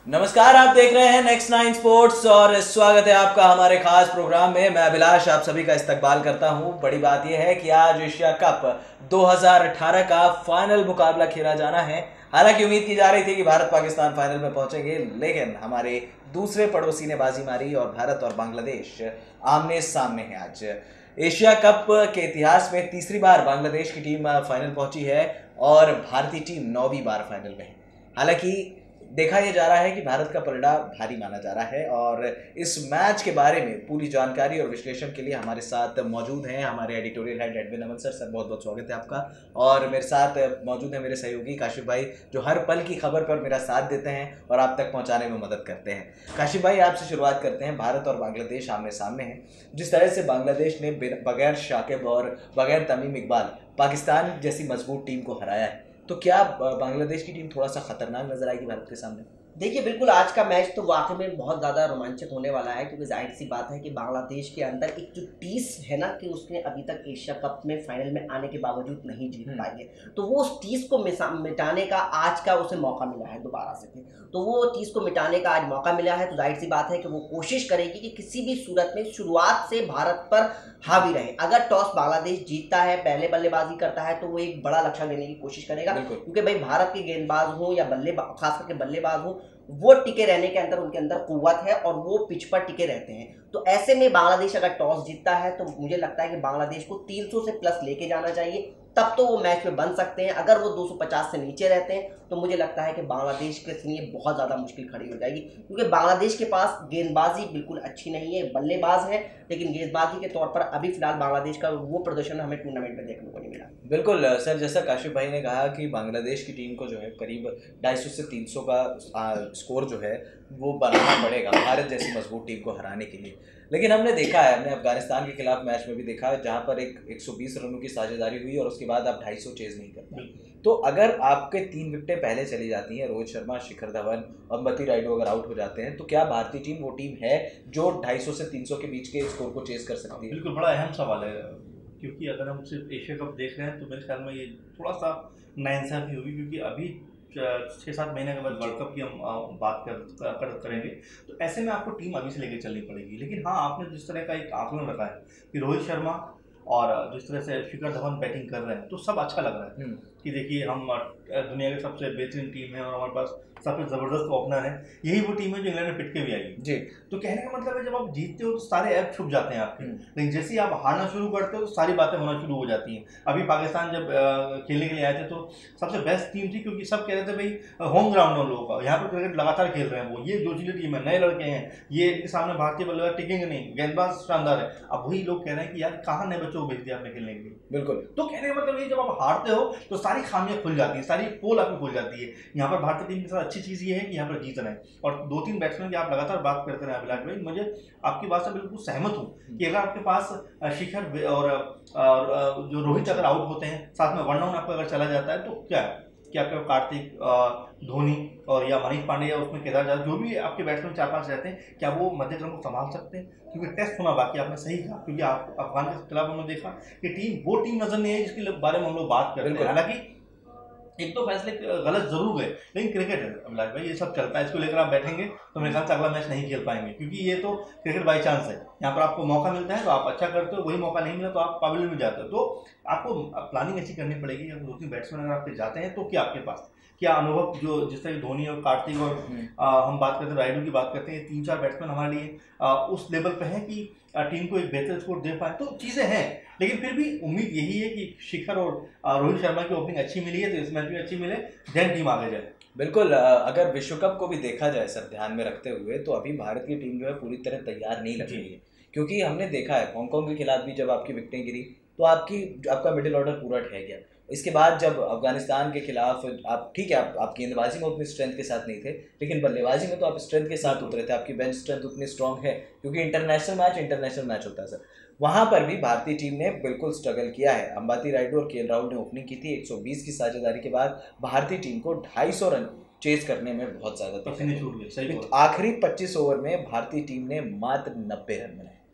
नमस्कार, आप देख रहे हैं नेक्स्ट 9 स्पोर्ट्स और स्वागत है आपका हमारे खास प्रोग्राम में। मैं अभिलाष आप सभी का इस्तकबाल करता हूं। बड़ी बात यह है कि आज एशिया कप 2018 का फाइनल मुकाबला खेला जाना है। हालांकि उम्मीद की जा रही थी कि भारत पाकिस्तान फाइनल में पहुंचेंगे, लेकिन हमारे दूसरे पड़ोसी ने बाजी मारी और भारत और बांग्लादेश आमने सामने है। आज एशिया कप के इतिहास में तीसरी बार बांग्लादेश की टीम फाइनल पहुंची है और भारतीय टीम 9वीं बार फाइनल में है। हालांकि देखा यह जा रहा है कि भारत का परिणाम भारी माना जा रहा है और इस मैच के बारे में पूरी जानकारी और विश्लेषण के लिए हमारे साथ मौजूद हैं हमारे editorial head Edwin Aman sir. बहुत बहुत स्वागत है आपका। और मेरे साथ मौजूद है मेरे सहयोगी काशिफ भाई, जो हर पल की खबर पर मेरा साथ देते हैं और आप तक पहुंचाने में मदद करते हैं। काशिफ भाई, आपसे शुरुआत करते हैं। भारत और बांग्लादेश आमने सामने हैं। जिस तरह से बांग्लादेश ने बगैर शाकिब और बगैर तमीम इकबाल पाकिस्तान जैसी मजबूत टीम को हराया है, तो क्या बांग्लादेश की टीम थोड़ा सा खतरनाक नजर आएगी भारत के सामने? देखिए, बिल्कुल आज का मैच तो वाकई में बहुत ज़्यादा रोमांचक होने वाला है, क्योंकि जाहिर सी बात है कि बांग्लादेश के अंदर एक जो टीस है ना कि उसने अभी तक एशिया कप में फाइनल में आने के बावजूद नहीं जीत पाई है, तो वो उस टीस को मिटाने का आज का उसे मौका मिला है दोबारा से। तो वो टीस को मिटाने का आज मौका मिला है, तो जाहिर सी बात है कि वो कोशिश करेगी कि किसी भी सूरत में शुरुआत से भारत पर हावी रहे। अगर टॉस बांग्लादेश जीतता है, पहले बल्लेबाजी करता है, तो वो एक बड़ा लक्ष्य लेने की कोशिश करेगा, क्योंकि भाई भारत के गेंदबाज हो या खास करके बल्लेबाज हो, वो टिके रहने के अंदर उनके अंदर कुव्वत है और वो पिच पर टिके रहते हैं। तो ऐसे में बांग्लादेश अगर टॉस जीतता है तो मुझे लगता है कि बांग्लादेश को 300 से प्लस लेके जाना चाहिए, तब तो वो मैच में बन सकते हैं। अगर वो 250 से नीचे रहते हैं तो मुझे लगता है कि बांग्लादेश के लिए बहुत ज़्यादा मुश्किल खड़ी हो जाएगी, क्योंकि बांग्लादेश के पास गेंदबाजी बिल्कुल अच्छी नहीं है, बल्लेबाज है, लेकिन गेंदबाजी के तौर पर अभी फिलहाल बांग्लादेश का वो प्रदर्शन हमें टूर्नामेंट में देखने को नहीं मिला। बिल्कुल सर, जैसा काशिफ भाई ने कहा कि बांग्लादेश की टीम को जो है करीब 250 से 300 का स्कोर जो है वो बनाना पड़ेगा भारत जैसी मजबूत टीम को हराने के लिए। लेकिन हमने देखा है, हमने अफगानिस्तान के खिलाफ मैच में भी देखा है, जहां पर एक 120 रनों की साझेदारी हुई और उसके बाद आप 250 चेज नहीं करते। तो अगर आपके 3 विकेटें पहले चली जाती हैं, रोहित शर्मा, शिखर धवन, अंबती रायडू अगर आउट हो जाते हैं, तो क्या भारतीय टीम वो टीम है जो 250 से 300 के बीच के स्कोर को चेज कर सकती है? बिल्कुल, बड़ा अहम सवाल है, क्योंकि अगर हम सिर्फ एशिया कप देख रहे हैं तो मेरे ख्याल में ये थोड़ा सा नाइंसाफ़ी होगी, क्योंकि अभी 6-7 महीने के बाद वर्ल्ड कप की हम बात करेंगे, तो ऐसे में आपको टीम अभी से लेकर चलनी पड़ेगी। लेकिन हाँ, आपने जिस तरह का एक आकलन रखा है कि रोहित शर्मा और जिस तरह से शिखर धवन बैटिंग कर रहे हैं, तो सब अच्छा लग रहा है कि देखिए हम दुनिया की सबसे बेहतरीन टीम है और हमारे पास सबसे ज़बरदस्त ओपनर है। यही वो टीम है जो इंग्लैंड में पिट के भी आएगी जी। तो कहने का मतलब है, जब आप जीतते हो तो सारे ऐप छुप जाते हैं आपके, लेकिन जैसे ही आप हारना शुरू करते हो तो सारी बातें होना शुरू हो जाती हैं। अभी पाकिस्तान जब खेलने के लिए आए थे तो सबसे बेस्ट टीम थी, क्योंकि सब कह रहे थे भाई होम ग्राउंड है उन लोगों का, यहाँ पर क्रिकेट लगातार खेल रहे हैं, वो ये जोशीली टीम है, नए लड़के हैं, ये इनके सामने भारतीय बल्लेबाज टिकेंगे नहीं, गेंदबाज शानदार है। अब वही लोग कह रहे हैं कि यार कहाँ नए बच्चों को भेज दिया आपने खेलने के लिए। बिल्कुल, तो कहने का मतलब ये, जब आप हारते हो तो सारी खामियां खुल जाती हैं, सारी पोल आपको खुल जाती है। यहाँ पर भारतीय टीम के साथ अच्छी चीज़ ये है कि यहाँ पर जीत रहे हैं, और 2-3 बैट्समैन की आप लगातार बात करते रहे अभिलाष भाई, मुझे आपकी बात से बिल्कुल सहमत हूँ कि अगर आपके पास शिखर और जो रोहित अगर आउट होते हैं, साथ में 1 डाउन आपका अगर चला जाता है, तो क्या है कि आपके कार्तिक, धोनी और या मनीष पांडे या उसमें केदार जाधव, जो भी आपके बैट्समैन 4-5 रहते हैं, क्या वो मध्यक्रम को संभाल सकते हैं? क्योंकि टेस्ट होना बाकी, आपने सही कहा, क्योंकि आप अफगान के खिलाफ हमने देखा कि टीम वो टीम नजर नहीं है जिसके बारे में हम लोग बात करते हैं। हालांकि एक तो फैसले गलत जरूर गए, लेकिन क्रिकेट है अभिलाष भाई, ये सब चलता है, इसको लेकर आप बैठेंगे तो मेरे ख्याल से अगला मैच नहीं खेल पाएंगे, क्योंकि ये तो क्रिकेट बाई चांस है। यहाँ पर आपको मौका मिलता है तो आप अच्छा करते हो, वही मौका नहीं मिला तो आप काबिल में जाते हो। तो आपको प्लानिंग अच्छी करनी पड़ेगी। अगर 2-3 बैट्समैन अगर आपके जाते हैं तो क्या आपके पास क्या अनुभव, जो जिस तरह धोनी और कार्तिक और हम बात करते हैं, रायडू की बात करते हैं, 3-4 बैट्समैन हमारे लिए उस लेवल पे हैं कि टीम को एक बेहतर स्कोर दे पाए, तो चीज़ें हैं। लेकिन फिर भी उम्मीद यही है कि शिखर और रोहित शर्मा की ओपनिंग अच्छी मिली है, तो इस मैच भी अच्छी मिले, देन टीम आगे जाए। बिल्कुल, अगर विश्व कप को भी देखा जाए सर ध्यान में रखते हुए, तो अभी भारत की टीम जो है पूरी तरह तैयार नहीं लग रही है, क्योंकि हमने देखा है हांगकांग के खिलाफ भी जब आपकी विकेटें गिरी तो आपका मिडिल ऑर्डर पूरा ठह गया। इसके बाद जब अफगानिस्तान के खिलाफ आप ठीक है, आप गेंदबाजी में उतनी स्ट्रेंथ के साथ नहीं थे, लेकिन बल्लेबाजी में तो आप स्ट्रेंथ के साथ उतरे थे, आपकी बेंच स्ट्रेंथ उतनी स्ट्रांग है, क्योंकि इंटरनेशनल मैच होता है सर। वहां पर भी भारतीय टीम ने बिल्कुल स्ट्रगल किया है। अंबती रायडू और केएल राहुल ने ओपनिंग की थी, 120 की साझेदारी के बाद भारतीय टीम को 250 रन चेज करने में बहुत ज्यादा तकलीफ हुई। आखिरी 25 ओवर में भारतीय टीम ने मात्र 90 रन बनाए।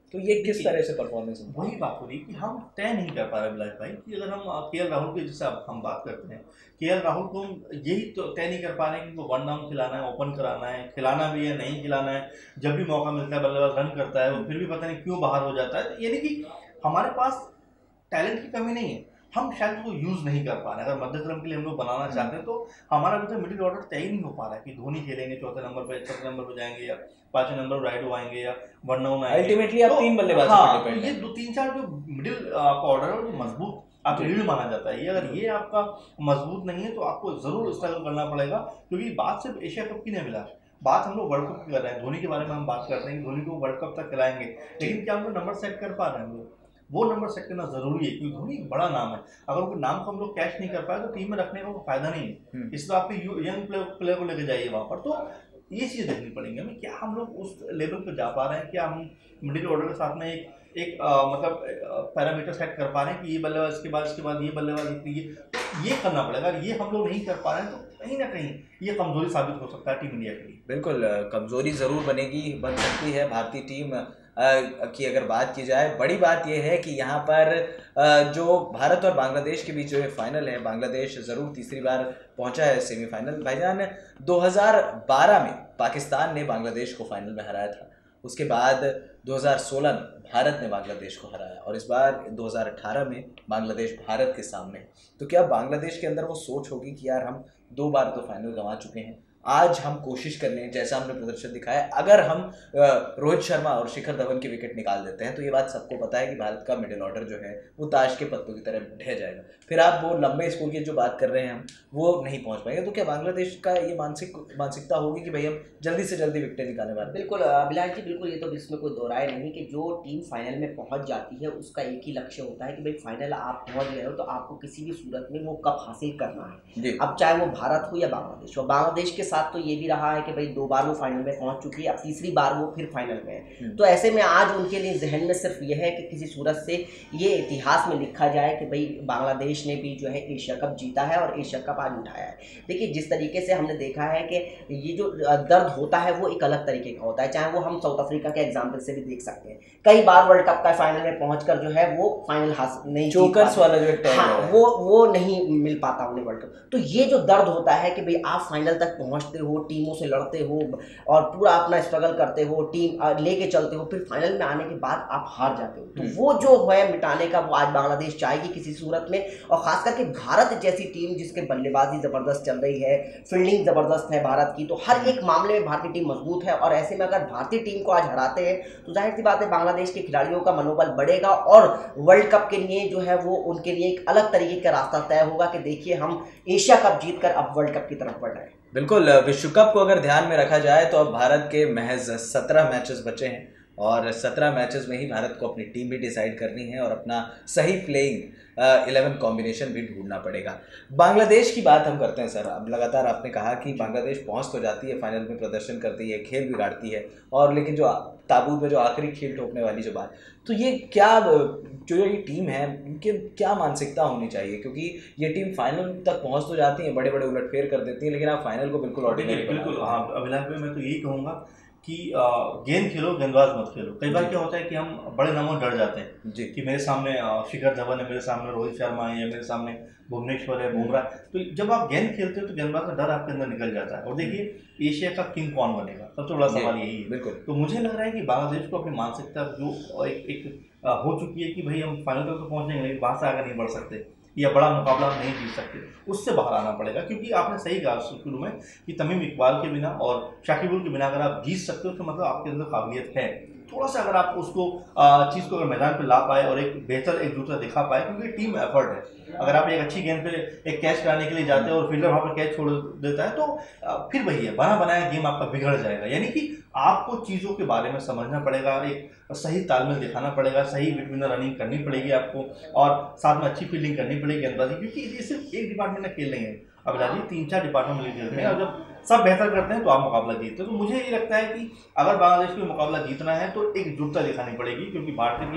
तो ये किस तरह से परफॉर्मेंस है? वही बात हो रही कि हम तय नहीं कर पा रहे विलास भाई कि अगर हम केएल राहुल के जैसे हम बात करते हैं, केएल राहुल को हम यही तो तय नहीं कर पा रहे हैं कि उनको वन डाउन खिलाना है, ओपन कराना है, खिलाना भी है नहीं खिलाना है। जब भी मौका मिलता है बल्लेबाज रन करता है, वो फिर भी पता नहीं क्यों बाहर हो जाता है। तो यानी कि हमारे पास टैलेंट की कमी नहीं है, हम शायद उसको यूज़ नहीं कर पा रहे हैं। अगर मध्यक्रम के लिए हम लोग बनाना चाहते हैं तो हमारा अभी तक मिडिल ऑर्डर तय ही नहीं हो पा रहा है कि धोनी खेलेंगे चौथे नंबर पे, छठे नंबर पे जाएंगे या पांचवें नंबर पर राइडो आएंगे या वन डाउन आएंगे। अल्टीमेटली आप 3 बल्लेबाज हाँ, पे डिपेंड ये है। 2-3-4 जो मिडिल आपका ऑर्डर है वो मजबूत आप लीड माना जाता है। ये अगर ये आपका मजबूत नहीं है तो आपको जरूर स्ट्रगल करना पड़ेगा, क्योंकि बात सिर्फ एशिया कप की नहीं मिला, बात हम लोग वर्ल्ड कप की कर रहे हैं। धोनी के बारे में हम बात करते हैं कि धोनी को वर्ल्ड कप तक खिलाएंगे, लेकिन क्या हम लोग नंबर सेट कर पा रहे हैं? हम लोग वो नंबर सेट करना जरूरी है, क्योंकि धोनी एक बड़ा नाम है। अगर उनके नाम को हम लोग कैच नहीं कर पाए तो टीम में रखने का कोई फायदा नहीं है। इसलिए आपके यंग प्लेयर को लेकर जाइए वहां पर। तो ये चीज़ देखनी पड़ेंगी हमें, क्या हम लोग उस लेवल पर जा पा रहे हैं, क्या हम मिडिल ऑर्डर के साथ में एक मतलब पैरामीटर सेट कर पा रहे हैं कि ये बल्लेबाज इसके बाद ये बल्लेबाज ये करना पड़ेगा। अगर ये हम लोग नहीं कर पा रहे हैं तो कहीं ना कहीं ये कमजोरी साबित हो सकता है टीम इंडिया के लिए। बिल्कुल कमजोरी ज़रूर बन सकती है भारतीय टीम की। अगर बात की जाए, बड़ी बात यह है कि यहाँ पर जो भारत और बांग्लादेश के बीच जो है फाइनल है, बांग्लादेश ज़रूर तीसरी बार पहुँचा है सेमीफाइनल। भाईजान 2012 में पाकिस्तान ने बांग्लादेश को फाइनल में हराया था, उसके बाद 2016 में भारत ने बांग्लादेश को हराया और इस बार 2018 में बांग्लादेश भारत के सामने। तो क्या बांग्लादेश के अंदर वो सोच होगी कि यार हम 2 बार तो फाइनल गंवा चुके हैं, आज हम कोशिश कर लें जैसा हमने प्रदर्शन दिखाया। अगर हम रोहित शर्मा और शिखर धवन की विकेट निकाल देते हैं तो ये बात सबको पता है कि भारत का मिडिल ऑर्डर जो है वो ताश के पत्तों की तरह ढह जाएगा। फिर आप वो लंबे स्कोर की जो बात कर रहे हैं हम वो नहीं पहुंच पाएंगे। तो क्या बांग्लादेश का ये मानसिकता होगी कि भाई हम जल्दी से जल्दी विकेटें निकालने वाले? बिल्कुल अभिलाष जी, बिल्कुल, ये तो इसमें कोई दो राय नहीं कि जो टीम फाइनल में पहुंच जाती है उसका एक ही लक्ष्य होता है कि भाई फाइनल आप पहुंच गए हो तो आपको किसी भी सूरत में वो कप हासिल करना है। अब चाहे वो भारत हो या बांग्लादेश हो। बांग्लादेश के साथ तो ये भी रहा है कि भाई 2 बार वो फाइनल में पहुंच चुकी है, अब तीसरी बार वो फिर फाइनल में है। तो ऐसे में आज उनके लिए जहन में सिर्फ ये है कि किसी सूरत से ये इतिहास में लिखा जाए कि भाई बांग्लादेश ने भी जो है एशिया कप जीता है और एशिया कप आज उठाया है। देखिए, जिस तरीके से हमने देखा है कि ये जो दर्द होता है वो एक अलग तरीके का होता है, चाहे वो हम साउथ अफ्रीका के एग्जाम्पल से भी देख सकते हैं। कई बार वर्ल्ड कप का फाइनल में पहुंचकर जो है वो फाइनल हासिल नहीं, चोकर्स वाला जो वो नहीं मिल पाता उन्हें वर्ल्ड कप। तो ये जो दर्द होता है कि भाई आप फाइनल तक पहुंचते हो, टीमों से लड़ते हो और पूरा अपना स्ट्रगल करते हो, टीम लेके चलते हो, फिर फाइनल में आने के बाद आप हार जाते हो, तो वो जो है मिटाने का वो आज बांग्लादेश चाहेगी किसी सूरत में। और खास करके भारत जैसी टीम जिसके बल्लेबाजी जबरदस्त चल रही है, फील्डिंग जबरदस्त है भारत की, तो हर एक मामले में भारतीय टीम मजबूत है। और ऐसे में अगर भारतीय टीम को आज हराते हैं तो जाहिर सी बात है बांग्लादेश के खिलाड़ियों का मनोबल बढ़ेगा और वर्ल्ड कप के लिए जो है वो उनके लिए एक अलग तरीके का रास्ता तय होगा कि देखिए हम एशिया कप जीतकर अब वर्ल्ड कप की तरफ बढ़ रहे हैं। बिल्कुल, विश्व कप को अगर ध्यान में रखा जाए तो अब भारत के महज 17 मैचेस बचे हैं और 17 मैचेस में ही भारत को अपनी टीम भी डिसाइड करनी है और अपना सही प्लेइंग 11 कॉम्बिनेशन भी ढूंढना पड़ेगा। बांग्लादेश की बात हम करते हैं सर। अब लगातार आपने कहा कि बांग्लादेश पहुंच तो जाती है, फाइनल में प्रदर्शन करती है, खेल बिगाड़ती है, और लेकिन जो ताबूत में जो आखिरी खेल ठोकने वाली जो बात, तो ये क्या जो ये टीम है उनके क्या मानसिकता होनी चाहिए? क्योंकि ये टीम फाइनल तक पहुंच तो जाती है, बड़े बड़े उलटफेर कर देती है, लेकिन आप फाइनल को बिल्कुल ऑर्डिनरी। बिल्कुल हाँ अभिलाष भाई, मैं तो यही कहूँगा कि गेंद खेलो, गेंदबाज मत खेलो। कई बार क्या होता है कि हम बड़े नामों डर जाते हैं जी कि मेरे सामने शिखर धवन है, मेरे सामने रोहित शर्मा है, या मेरे सामने भुवनेश्वर है, बुमराह। तो जब आप गेंद खेलते हो तो गेंदबाज का डर आपके अंदर निकल जाता है। और देखिए एशिया का किंग कौन बनेगा, सबसे बड़ा सवाल यही है। बिल्कुल, तो मुझे लग रहा है कि बांग्लादेश को अपनी मानसिकता जो एक हो चुकी है कि भाई हम फाइनल तक तो पहुंचेंगे लेकिन वहाँ से आगे नहीं बढ़ सकते या बड़ा मुकाबला नहीं जीत सकते, उससे बाहर आना पड़ेगा। क्योंकि आपने सही कहा शुरू में कि तमीम इकबाल के बिना और शाकिब के बिना अगर आप जीत सकते हो तो मतलब आपके अंदर काबिलियत है। थोड़ा सा अगर आप उसको चीज़ को अगर मैदान पे ला पाए और एक बेहतर एक दूसरा दिखा पाए, क्योंकि टीम एफर्ट है। अगर आप एक अच्छी गेंद पे एक कैच कराने के लिए जाते हैं और फील्डर वहाँ पर कैच छोड़ देता है तो फिर वही है, बना बनाया गेम आपका बिगड़ जाएगा। यानी कि आपको चीज़ों के बारे में समझना पड़ेगा, एक सही तालमेल दिखाना पड़ेगा, सही बिटवीन रनिंग करनी पड़ेगी आपको, और साथ में अच्छी फील्डिंग करनी पड़ेगी गेंदबाजी। क्योंकि ये सिर्फ एक डिपार्टमेंट में खेल नहीं है अभिलाष जी, 3-4 डिपार्टमेंट मिलकर खेलते हैं और जब सब बेहतर करते हैं तो आप मुकाबला जीतते हैं। तो मुझे ये लगता है कि अगर बांग्लादेश को मुकाबला जीतना है तो एकजुटता दिखानी पड़ेगी, क्योंकि भारतीय टीम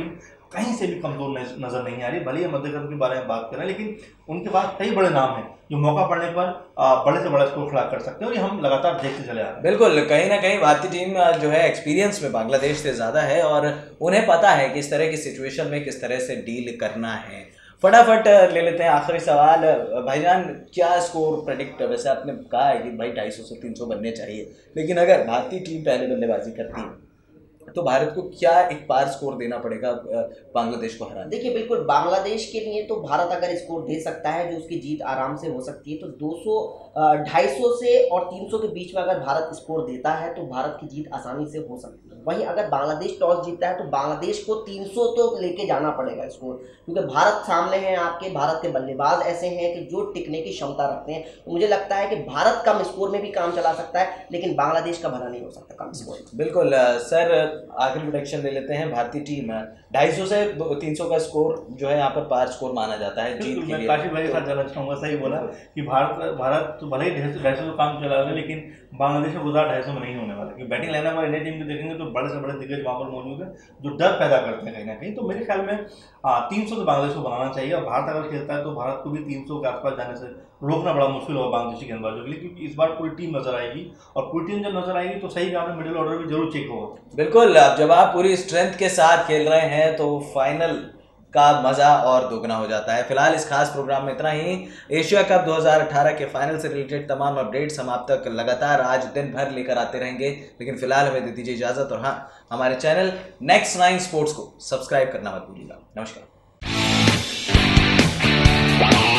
कहीं से भी कमजोर नजर नहीं आ रही। भले ही मध्यक्रम के बारे में बात करें, लेकिन उनके पास कई बड़े नाम हैं जो मौका पड़ने पर बड़े से बड़ा स्कोर खड़ा कर सकते हैं, और ये हम लगातार देखते चले आ रहे हैं। बिल्कुल, कहीं ना कहीं भारतीय टीम जो है एक्सपीरियंस में बांग्लादेश से ज़्यादा है और उन्हें पता है कि इस तरह की सिचुएशन में किस तरह से डील करना है। फटाफट ले लेते हैं आखिरी सवाल। भाईजान, क्या स्कोर प्रेडिक्ट, वैसे आपने कहा है कि भाई 250 से 300 बनने चाहिए, लेकिन अगर भारतीय टीम पहले बल्लेबाजी करती है तो भारत को क्या एक पार स्कोर देना पड़ेगा बांग्लादेश को हराने? देखिए, बिल्कुल बांग्लादेश के लिए तो भारत अगर स्कोर दे सकता है जो उसकी जीत आराम से हो सकती है, तो 200, 250 से और 300 के बीच में अगर भारत स्कोर देता है तो भारत की जीत आसानी से हो सकती है। वहीं अगर बांग्लादेश टॉस जीतता है तो बांग्लादेश को 300 तो लेके जाना पड़ेगा स्कोर, क्योंकि भारत सामने है आपके, भारत के बल्लेबाज ऐसे हैं कि जो टिकने की क्षमता रखते हैं। तो मुझे लगता है कि भारत कम स्कोर में भी काम चला सकता है, लेकिन बांग्लादेश का भला नहीं हो सकता कम स्कोर। बिल्कुल सर, आखिरी प्रेडिक्शन ले लेते हैं। भारतीय टीम 250 से 300 का स्कोर जो है यहाँ पर पार स्कोर माना जाता है जीत के लिए। काशी भाई के साथ जाना चाहूँगा, सही बोला कि भारत तो भले ही 250 काम चला रहे, लेकिन बांग्लादेश में गुजार 250 में नहीं होने वाला, क्योंकि बैटिंग लाइनअप और इंडिया टीम को देखेंगे तो बड़े से बड़े दिग्गज वहाँ पर मौजूद है जो डर पैदा करते हैं कहीं ना कहीं। तो मेरे ख्याल में 300 तो बांग्लादेश को बनाना चाहिए, और भारत अगर खेलता है तो भारत को भी 300 के आसपास जाने से रोकना बड़ा मुश्किल होगा बांग्लादेशी गेंदबाजों के लिए, क्योंकि इस बार पूरी टीम नजर आएगी, और पूरी टीम जब नजर आएगी तो सही काम में मिडिल ऑर्डर भी जरूर चेक होगा। बिल्कुल, अब जब आप पूरी स्ट्रेंथ के साथ खेल रहे हैं तो फाइनल का मजा और दोगुना हो जाता है। फिलहाल इस खास प्रोग्राम में इतना ही। एशिया कप 2018 के फाइनल से रिलेटेड तमाम अपडेट्स हम आप तक लगातार आज दिन भर लेकर आते रहेंगे, लेकिन फिलहाल हमें दे दीजिए इजाजत, और हाँ, हमारे चैनल नेक्स्ट 9 स्पोर्ट्स को सब्सक्राइब करना मत भूलिएगा। नमस्कार।